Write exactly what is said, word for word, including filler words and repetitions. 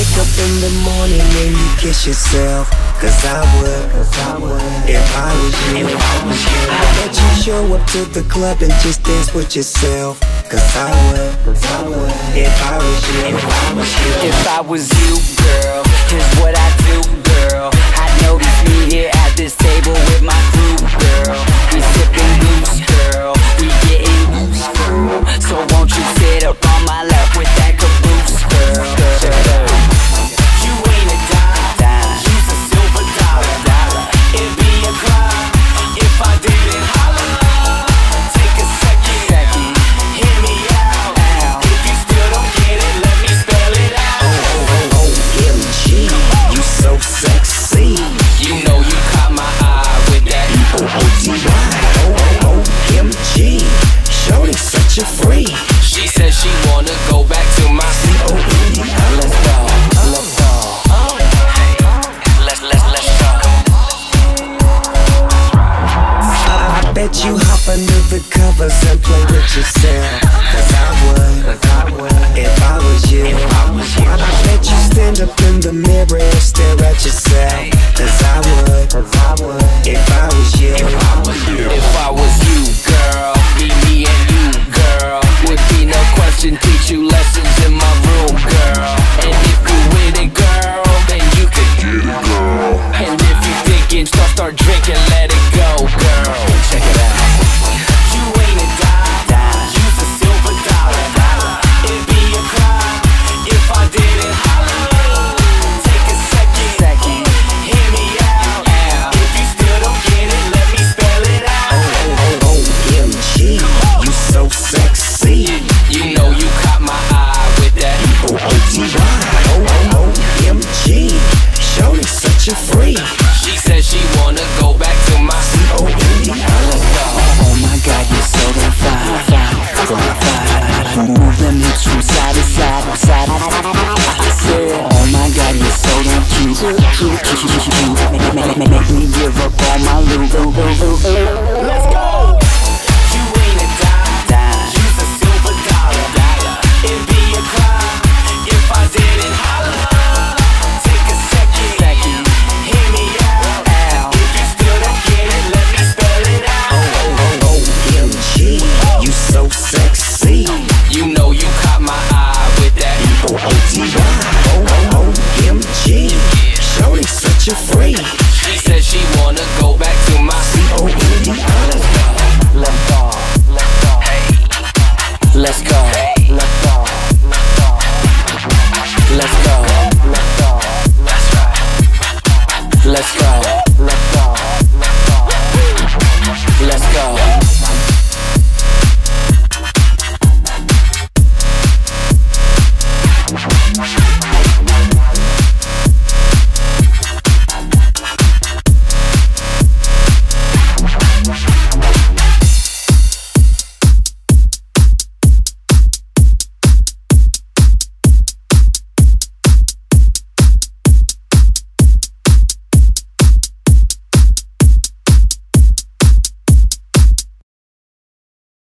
wake up in the morning and you kiss yourself. Cause I would, Cause I would if I was you. If I was you. I bet you show up to the club and just dance with yourself. Cause I would, Cause I would if I was you. If I was you. If I was you, girl, here's what I do, girl. I notice me here at this table with my crew, girl. We sipping loose, girl. We getting loose, girl. So won't you sit up on my lap with that caboose, girl? girl. You ain't a dime, you's a silver dollar. It'd be a crime if I didn't holler. Take a second, hear me out. If you still don't get it, let me spell it out. Oh, oh, oh, M G, you so sexy. You know you caught my eye with that O O T Y, oh, oh, oh, M G, shorty such a freak. She says she wanna go back to my C O N D. Let's go, let's go. Let's, let's, let's go. I bet you hop under the covers and play with yourself. Cause I would, Cause I would if I was you. If I was you. I bet you stand up in the mirror and stare at yourself. Cause I would, Cause I would if I was you. If I was you. If I was you, girl, be me and you, girl. Would be no question, teach you lessons in my room, girl. And if you with it, girl, then you can get it, girl. And if you thinking, start, start drinking, let it go, girl. Check it out. You ain't a dime, you's a silver dollar. It'd be a crime if I didn't holler. Take a second, hear me out. If you still don't get it, let me spell it out. Oh, oh, oh, M G, you so sexy. You know you caught my eye with that O O T Y, oh, oh, oh, M G, shorty such a freak. She says she wanna go back to my C O N D. Let's go. Oh my God, you're so damn fine, fine, fine, fine. Move them hips from side to side, side. I said, oh my God, you're so damn cute, cute, cute, cute, cute.